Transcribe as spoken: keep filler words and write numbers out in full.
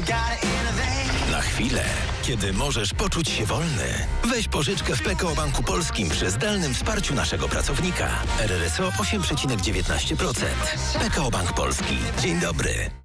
Na chwilę, kiedy możesz poczuć się wolny, weź pożyczkę w P K O Banku Polskim przy zdalnym wsparciu naszego pracownika. R R S O osiem przecinek dziewiętnaście procent. P K O Bank Polski. Dzień dobry.